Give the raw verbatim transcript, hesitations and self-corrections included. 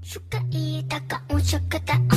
树可以打高，我就可打。